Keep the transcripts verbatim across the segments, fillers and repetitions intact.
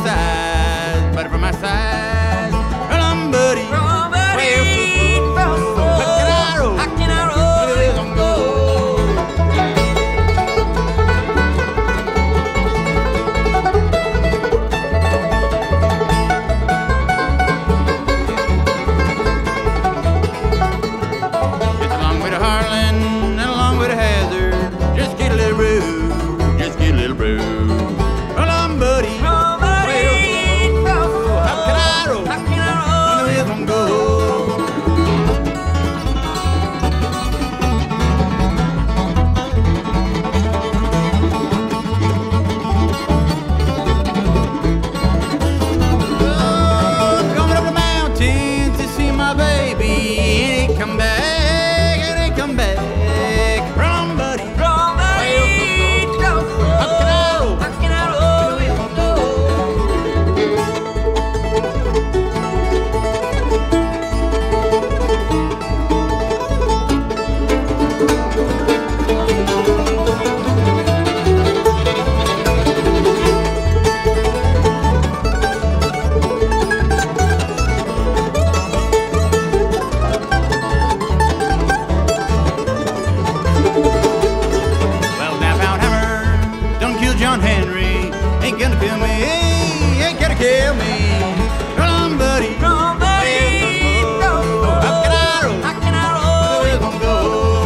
size, butter from my size. Well, I'm buddy. John Henry ain't gonna kill me, ain't gonna kill me. Well, I'm buddy. Come buddy, go. How can I roll? How can I roll? Where we go?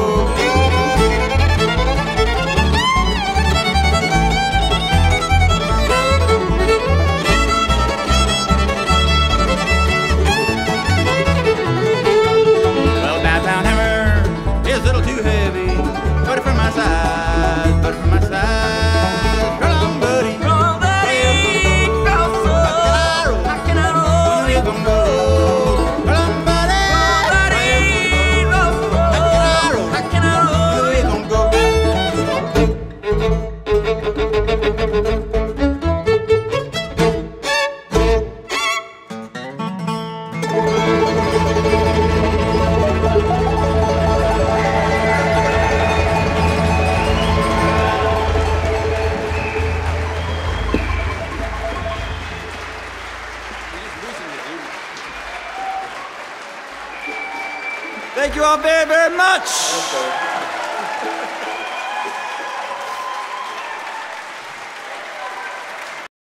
Well, downtown hammer is a little too heavy. Butter from my side, butter from my side. Thank you all very, very much.